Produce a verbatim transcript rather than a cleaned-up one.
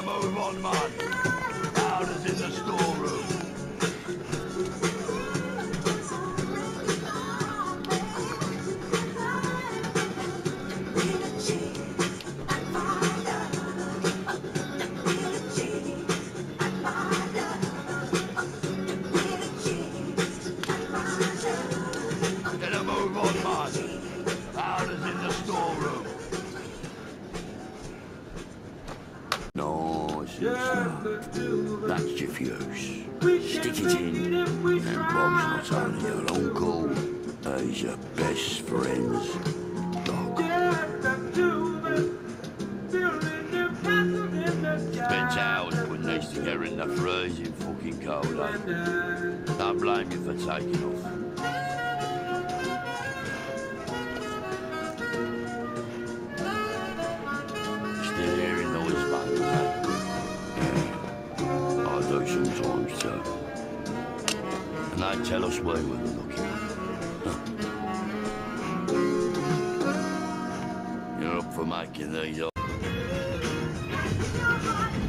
move on, man. Powder's in the storeroom. Better move on, man. Powder's in the storeroom. Nice and slow. That's your fuse. Stick it in, and Bob's not only your uncle, he's your best friend's dog. Spent hours putting these together in the freezing fucking cold, eh? Don't blame you for taking off. Still hearing noise, mate, eh? Yeah, I do sometimes too. And they tell us we were looking. Huh. You're up for making these up.